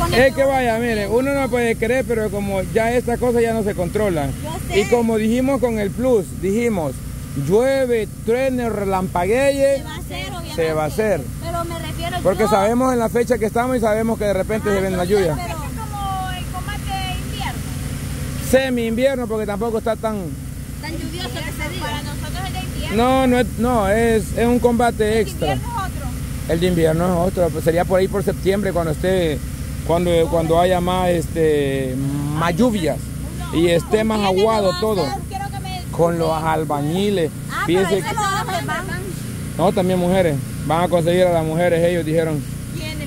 Es que vaya, mire, uno no puede creer, pero como ya estas cosas ya no se controlan. Y como dijimos con el plus, dijimos, llueve, truene, relampaguee, se va a hacer. Pero me refiero porque sabemos en la fecha que estamos y sabemos que de repente se viene la lluvia. Es como el combate invierno. Semi-invierno, porque tampoco está tan lluvioso que se diga. Para nosotros es de invierno. No, es un combate extra. El invierno es otro. El de invierno es otro, pues sería por ahí por septiembre cuando esté, cuando haya más lluvias y esté más aguado todo. Con los albañiles. Fíjense que... No, también mujeres. Van a conseguir a las mujeres, ellos dijeron. ¿Quiénes?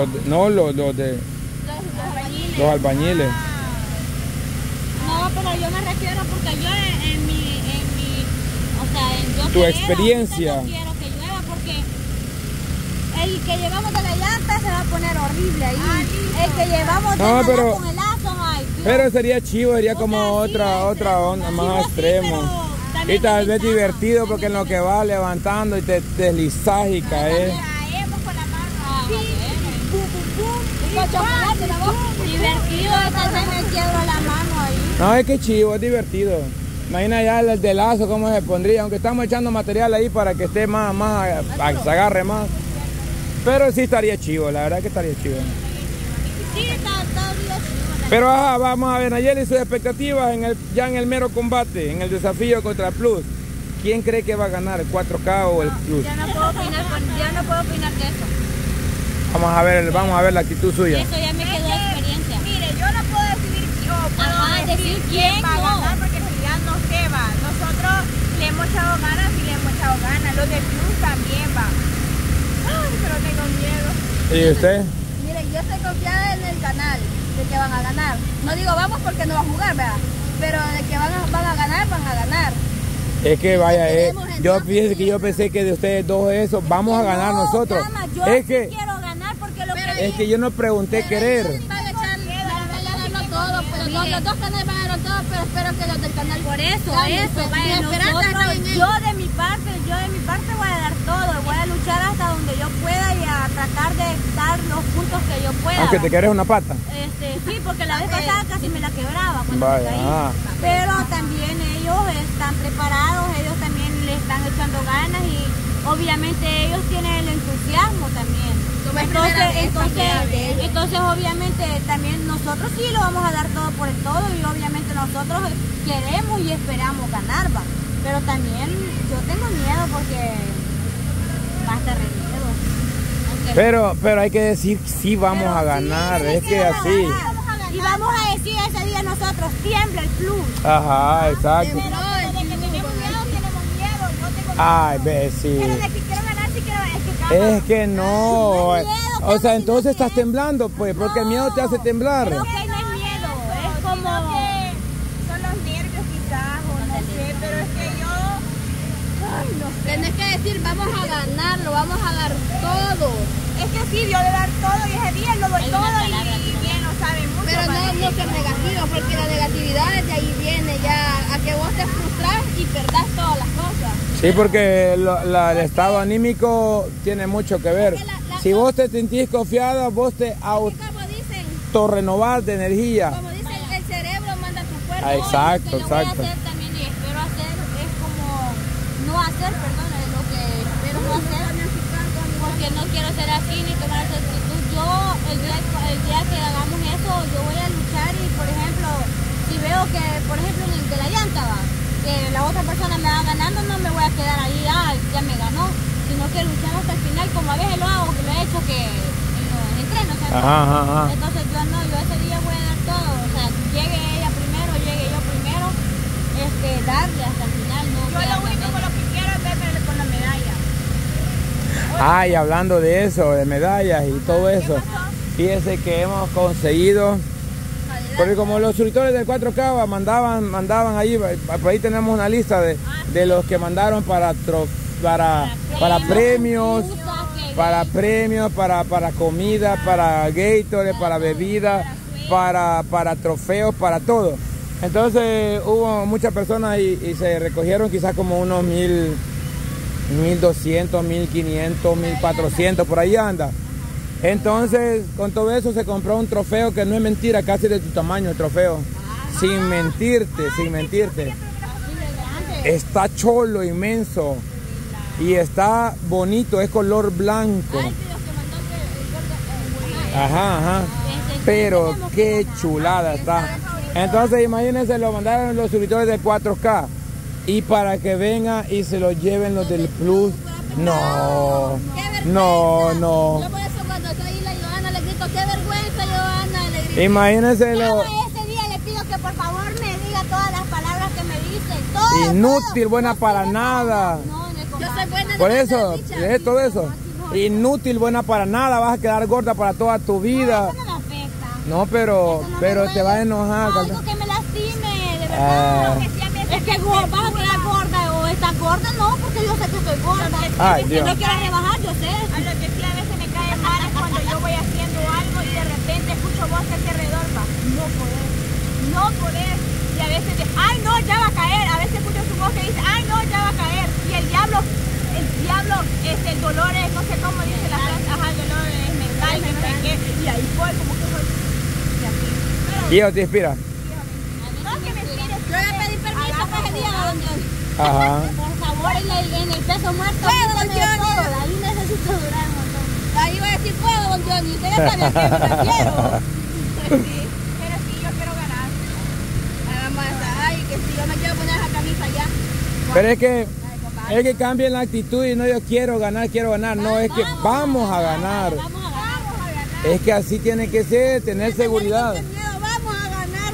Los albañiles. No, pero yo me refiero porque yo yo tu experiencia. No quiero que llueva porque el que llevamos de la llanta se va a poner horrible ahí. El que llevamos con el lazo, ay, Dios. Pero sería chivo, sería como otra onda, más extremo. Y tal vez divertido porque en lo que va levantando y te deslizas y caes. Con la mano. Divertido, se me quiebra la mano ahí. No, es que chivo, es divertido. Imagina ya el de lazo cómo se pondría, aunque estamos echando material ahí para que esté más se agarre más. Pero sí estaría chivo, la verdad que estaría chivo. Sí, está chivo. Pero vamos a ver, Nayeli, sus expectativas ya en el mero combate, en el desafío contra el Plus. ¿Quién cree que va a ganar, el 4K o el Plus? Ya no puedo opinar de eso. Vamos a ver la actitud suya. Eso ya me quedó experiencia. Mire, yo no puedo decir quién va a ganar porque en realidad no se va. Nosotros le hemos echado ganas y le hemos echado ganas. Los de Plus también van. Ay, pero tengo miedo. ¿Y usted? Miren, yo estoy confiada en el canal de que van a ganar. No digo vamos porque no va a jugar, ¿verdad? Pero de que van a ganar, van a ganar. Es que vaya, fíjese que yo pensé que de ustedes dos eso, vamos a ganar nosotros. Yo quiero ganar porque es que yo no pregunté querer. Los dos canales pagaron todo, pero espero que los del canal por eso, yo de mi parte voy a dar todo, voy a luchar hasta donde yo pueda y a tratar de dar los puntos que yo pueda. Aunque te quieres una pata. Sí, porque la vez pasada casi me la quebraba cuando me caí. Pero también ellos están preparados, ellos también le están echando ganas y obviamente ellos tienen el entusiasmo también. Entonces obviamente también nosotros sí lo vamos a dar todo por el todo y obviamente nosotros queremos y esperamos ganar, va. Pero también yo tengo miedo porque va a estar miedo. Pero hay que decir sí vamos a ganar, es que así. Y vamos a decir ese día nosotros, tiembla el Plus. Ajá, exacto. Pero de que tenemos miedo, yo tengo miedo. Ay, ve, sí. Pero de que quiero ganar, sí quiero, es que no. O sea, entonces estás temblando, pues, porque el miedo te hace temblar. Creo que no es miedo, es como... son los nervios quizás, o no sé, pero es que yo... Ay, no sé. Tienes que decir, vamos a ganarlo, vamos a dar todo. Es que sí, yo le dar todo y ese día lo doy todo y bien lo saben mucho. Pero no ser negativo, porque la negatividad de ahí viene ya a que vos te frustras y perdás todas las cosas. Sí, porque el estado anímico tiene mucho que ver. Si vos te sentís confiada, vos te autorrenovás de energía. Como dicen, el cerebro manda tu cuerpo. Exacto. Lo que voy a hacer también y espero hacer es como no hacer, perdón, es lo que espero no hacer, porque no quiero ser así ni tomar esa actitud. Yo el día que hagamos eso, yo voy a luchar y por ejemplo, si veo que, por ejemplo, de la llanta va, que la otra persona me va ganando, no me voy a quedar ahí, ya me ganó, sino que luchar hasta el final, como a veces lo hago, que lo he hecho que en los entrenos, ¿sabes? Entonces yo ese día voy a dar todo, o sea, llegue ella primero, llegue yo primero, darle hasta el final. Yo lo único con lo que quiero es verme con la medalla. Y hablando de eso, de medallas y todo eso, fíjese que hemos conseguido, porque como los suscriptores del 4K mandaban ahí, por ahí tenemos una lista de los que mandaron para premios, para comida, para Gatorade, para bebida, para trofeos, para todo. Entonces hubo muchas personas y se recogieron quizás como unos 1200, 1500, 1400, por ahí anda. Entonces, con todo eso se compró un trofeo que no es mentira, casi de tu tamaño el trofeo. Sin mentirte, sin mentirte. Está cholo, inmenso. Y está bonito, es color blanco. Ajá, ajá. Pero qué chulada está. Entonces imagínense, lo mandaron los suscriptores de 4K. Y para que venga y se lo lleven los del Plus. No, no, no. Yo por eso cuando estoy ahí la Johanna le grito, qué vergüenza, Johanna, le grito. Imagínense lo... Ese día le pido que por favor me diga todas las palabras que me dice. Todo, inútil, todo. buena para nada. No, yo soy buena. Por eso, es todo eso. Inútil, buena para nada, vas a quedar gorda para toda tu vida. Eso no me afecta. No, pero te va a enojar. Algo que me lastime, de verdad. Es que vas a quedar gorda o estás gorda, no, porque yo sé que estoy gorda. Ay, si Dios. no quiero rebajar, yo sé. A lo que sí a veces me cae mal es cuando yo voy haciendo algo y de repente escucho voces alrededor, va, no podés. Y a veces dice, ay no, ya va a caer. A veces escucho su voz que dice, ay no, ya va a caer. Y el diablo, el dolor es, no sé cómo dice la frase, ajá, el dolor es mental, no sé qué. Y ahí fue como que fue. Y así. Pero, ¿Y eso te inspira? no que me inspires. Yo le pedí permiso para ese día a don Johnny. Ajá. Por favor, en el peso muerto. Puedo, don Johnny. Ahí necesito durar un montón. Ahí va a decir, puedo, don Johnny. Usted ya sabe a qué me refiero. Sí, pero sí, yo quiero ganar. Ay, que si yo me quiero poner esa camisa ya. Pero es que cambien la actitud y no yo quiero ganar. No, es que vamos a ganar. Vamos a ganar. Es que así tiene que ser, tener seguridad. Vamos a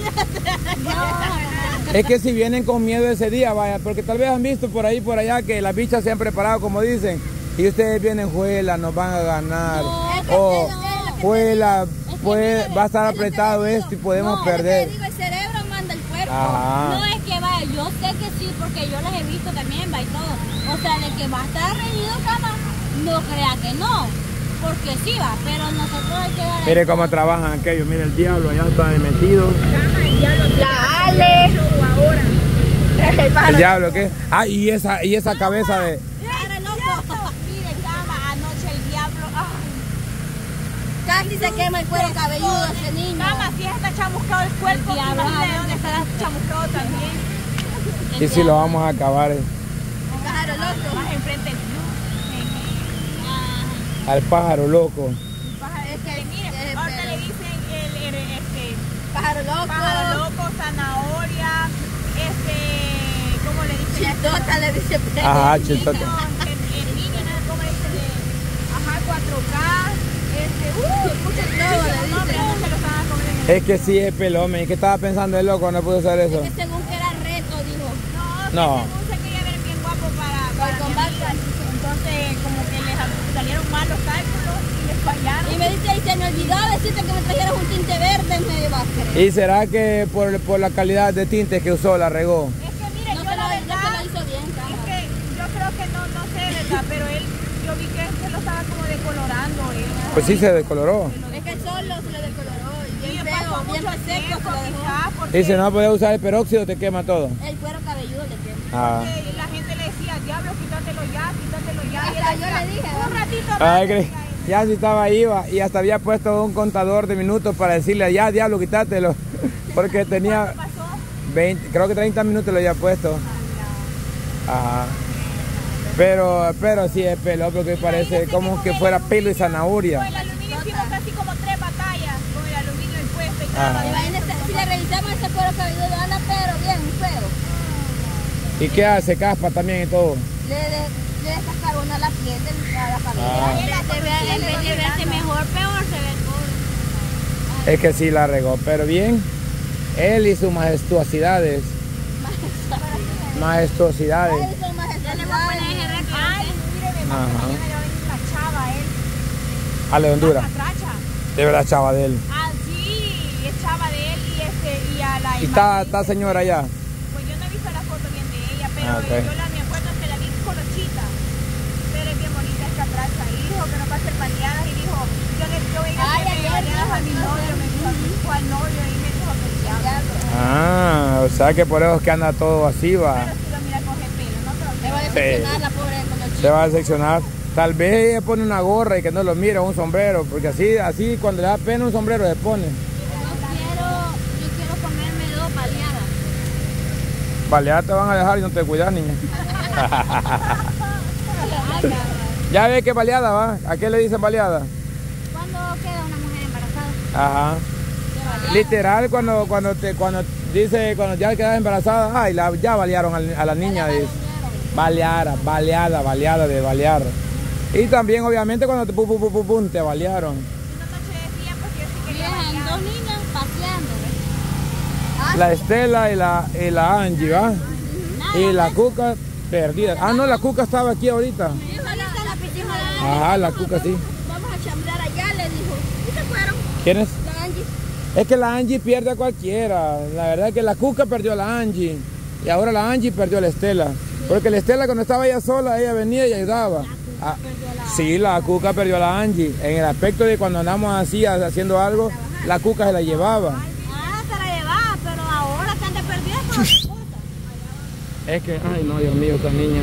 ganarle. Es que si vienen con miedo ese día, vaya, porque tal vez han visto por ahí, por allá, que las bichas se han preparado, como dicen, y ustedes vienen, juela, nos van a ganar. O, juela, va a estar apretado esto y podemos perder. El cerebro manda el cuerpo. Ajá. No es que vaya, yo sé que sí, porque yo los he visto también, va y todo. O sea, de que va a estar reñido, cama, no crea que no. Porque sí va, pero nosotros hay que dar. Mire cómo trabajan aquellos, mire el diablo, allá está metido. La Ale. ¿El diablo qué? Ah, y esa cabeza de... Mire, cama, anoche el diablo. Casi se quema el cuero cabelludo ese niño. Cama, si está chamuscado el cuerpo, imagínate de dónde estará chamuscado también. Y si lo vamos a acabar Pájaro loco. Más enfrente del al pájaro loco. Es que mire, ahorita le dicen Pájaro loco, zanahoria, ¿cómo le dicen? Chiltota le dice. Ajá, chiltota. El niño, ¿no? ¿Cómo le dicen? Ajá, 4K, muchos nombres, no se los van a comer. Es que sí es pelón, ¿y qué estaba pensando el loco? No pudo usar eso. Que según que era reto, dijo. No. Según se quería ver bien guapo para combate. Entonces, como que les salieron mal los cálculos y les fallaron. Y me dice, y se me olvidó decirte que me trajeras un tinte verde en medio básquet. ¿Y será que por la calidad de tintes que usó la regó? Es que mire, No yo se la verdad, lo hizo bien, es cama. que yo creo que no sé, ¿verdad? Pero yo vi que se lo estaba como decolorando. Pues sí se decoloró. Es que el sol se lo decoloró. Y Y bien pasó feo, bien mucho seco tiempo, se lo dejó. quizás, porque Y si no podía usar el peróxido te quema todo. El cuero cabelludo le quema. Ah. la gente le decía, diablo, quítatelo ya. Y Hasta él yo decía, le dije, un ratito más. Ay, ya si estaba ahí y hasta había puesto un contador de minutos para decirle, ya diablo, quítatelo. Porque tenía ¿Qué pasó? 20, creo que 30 minutos lo había puesto. Ajá. Pero sí es pelo, porque parece como que fuera pelo y zanahoria. Con el aluminio hicimos casi como 3 batallas con el aluminio impuesto y Ajá. cada Imagínese, si le revisamos ese cuero cabelludo, anda pero bien, pero. ¿Y qué hace? Caspa también y todo. Le descascarona la piel de la familia. Ah. En vez de verse mejor, peor se ve todo. Es que sí la regó, pero bien. Él y sus majestuosidades. Majestuosidades. Ay, son majestuosidades. Ay, mire, de Ajá. mañana le va a venir la chava, él. A la de Honduras. La tracha. De verdad, chava de él. Ah, sí, es chava de él y a la ¿Y está señora allá? Pues yo no he visto la foto bien de ella, pero Ah, ok. yo me acuerdo que la vi colochita. Pero es bien bonita esta tracha. Y dijo que no va a hacer baleadas y dijo, yo voy a hacer baleadas a mi novio, me dijo, ¿cuál novio? Y me dijo que el diablo. Ah, o sea que por eso es que anda todo así, va. Pero si lo mira coge pelo, no creo que Le va a decepcionar la pobre con los Se va a decepcionar. Tal vez ella pone una gorra y que no lo mire, un sombrero, porque así cuando le da pena un sombrero se pone. Yo quiero comerme 2 baleadas. Baleadas te van a dejar y no te cuidas, niña. Ya ves que baleada va. ¿A qué le dicen baleada? ¿Cuándo queda una mujer embarazada? Ajá. Literal cuando ya quedas embarazada, ay, ya balearon a la niña, dice. Baleada de balear. Y también obviamente cuando te te balearon. Miren, 2 niñas paseando. La Estela y la Angie, ¿va? Y la Cuca perdida. Ah, no, la Cuca estaba aquí ahorita. Ajá, la Cuca sí. Vamos a chambrar allá, le dijo. ¿Y se fueron? ¿Quiénes? La Angie. Es que la Angie pierde a cualquiera. La verdad es que la Cuca perdió a la Angie. Y ahora la Angie perdió a la Estela. Porque la Estela cuando estaba ella sola, ella venía y ayudaba. Sí, la Cuca perdió a la Angie. En el aspecto de cuando andamos así haciendo algo, la Cuca se la llevaba. Ah, se la llevaba, pero ahora se anda perdiendo por otra cosa. Es que, ay no, Dios mío, esta niña.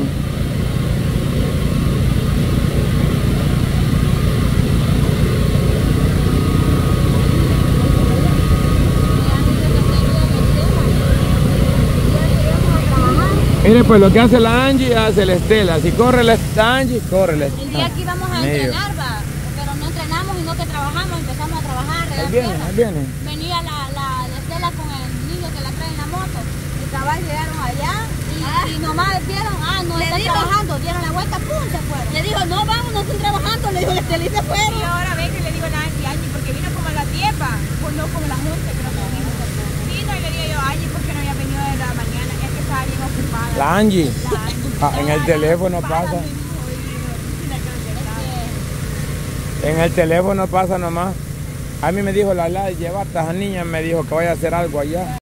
Mire, pues lo que hace la Angie, hace la Estela. Si corre la Angie, corre la Estela. El día que íbamos a entrenar, va, pero no entrenamos, sino que trabajamos, empezamos a trabajar. Ahí viene. Venía la Estela con el niño que la trae en la moto. Y cabal llegaron allá y nomás vieron, no están trabajando, dieron la vuelta, pum, se fueron. Le dijo, no vamos, no están trabajando, le dijo la Estela y se fueron. Y ahora ven que le digo a Angie, porque vino como a la tiempa, pues no como la junta, creo que vino. Vino y le digo yo, Angie, ¿por qué no había venido de la mañana? Es que estaba bien ocupada. La Angie. En el teléfono pasa. En el teléfono pasa nomás. A mí me dijo lleva a estas niñas, me dijo que vaya a hacer algo allá.